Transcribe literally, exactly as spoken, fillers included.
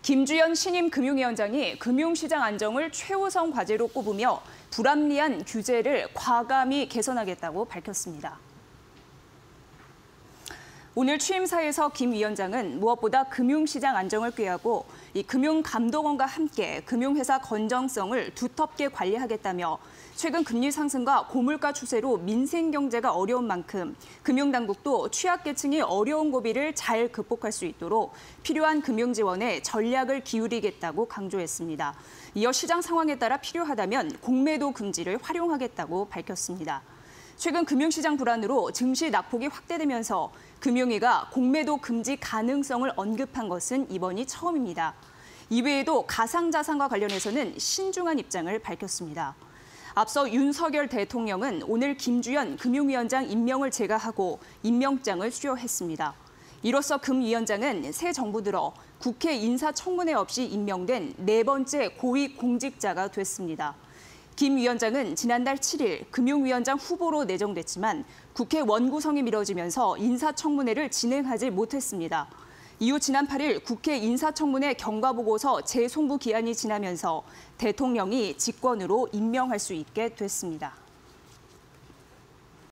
김주연 신임 금융위원장이 금융시장 안정을 최우선 과제로 꼽으며 불합리한 규제를 과감히 개선하겠다고 밝혔습니다. 오늘 취임사에서 김 위원장은 무엇보다 금융시장 안정을 꾀하고 이 금융감독원과 함께 금융회사 건전성을 두텁게 관리하겠다며 최근 금리 상승과 고물가 추세로 민생 경제가 어려운 만큼 금융당국도 취약계층이 어려운 고비를 잘 극복할 수 있도록 필요한 금융 지원에 전략을 기울이겠다고 강조했습니다. 이어 시장 상황에 따라 필요하다면 공매도 금지를 활용하겠다고 밝혔습니다. 최근 금융시장 불안으로 증시 낙폭이 확대되면서 금융위가 공매도 금지 가능성을 언급한 것은 이번이 처음입니다. 이외에도 가상자산과 관련해서는 신중한 입장을 밝혔습니다. 앞서 윤석열 대통령은 오늘 김주연 금융위원장 임명을 제거하고 임명장을 수여했습니다. 이로써 금 위원장은 새 정부 들어 국회 인사청문회 없이 임명된 네 번째 고위공직자가 됐습니다. 김 위원장은 지난달 칠 일 금융위원장 후보로 내정됐지만 국회 원구성이 미뤄지면서 인사청문회를 진행하지 못했습니다. 이후 지난 팔 일 국회 인사청문회 경과보고서 재송부 기한이 지나면서 대통령이 직권으로 임명할 수 있게 됐습니다.